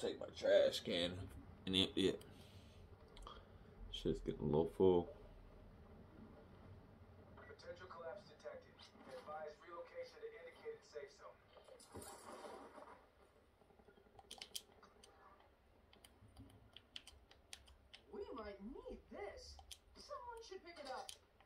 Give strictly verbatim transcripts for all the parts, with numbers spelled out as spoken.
take my trash can and empty it. Shit's getting a little full. Potential collapse detected. Advise relocation to indicated safe zone. We might need this. Someone should pick it up.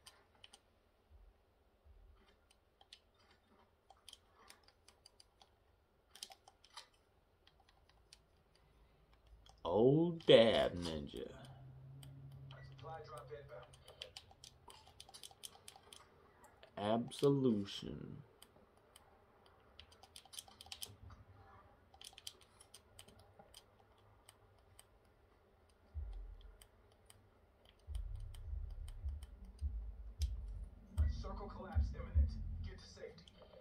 Old Dab Ninja. Supply drop inbound. Absolution. Circle collapse imminent. Get to safety.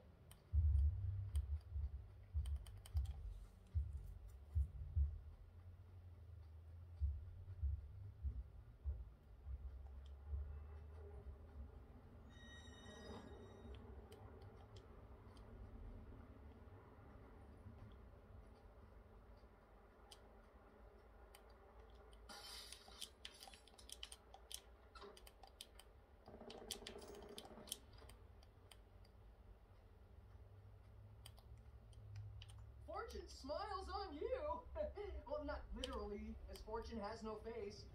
Fortune smiles on you! Well, not literally, as Fortune has no face.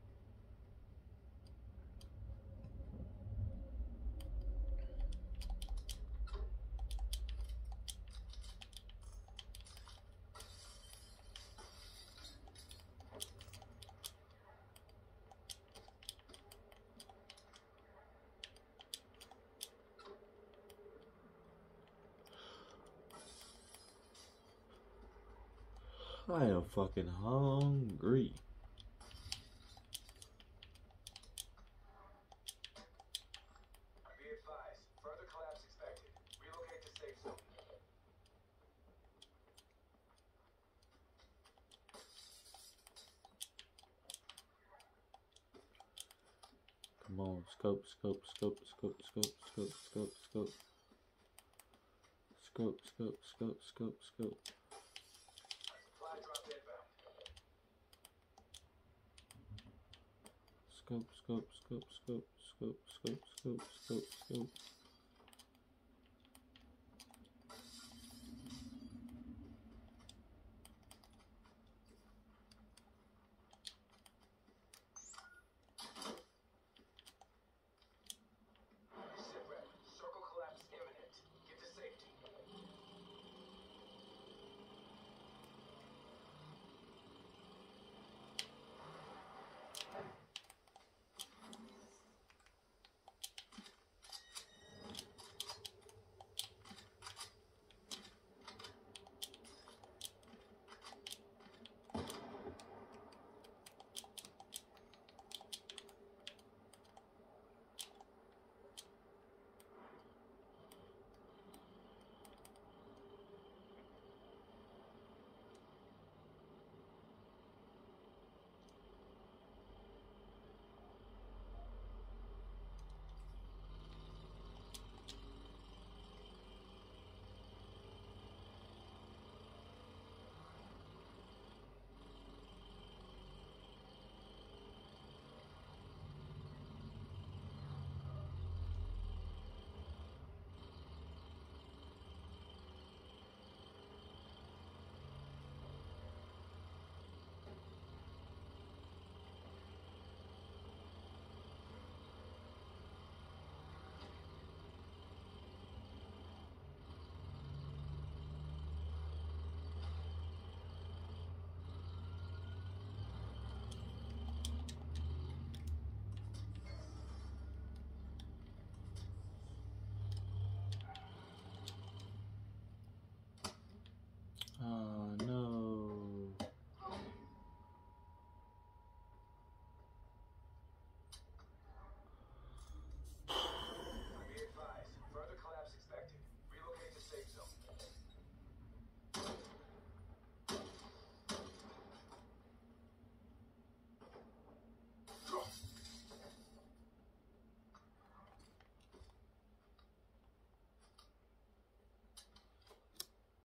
I am fucking hungry. Be advised. Further collapse expected. Relocate to safe zone. Come on, scope, scope, scope, scope, scope, scope, scope, scope. Scope, scope, scope, scope, scope. Supply drop inbound. Scope, scope, scope, scope, scope, scope, scope, scope, scope.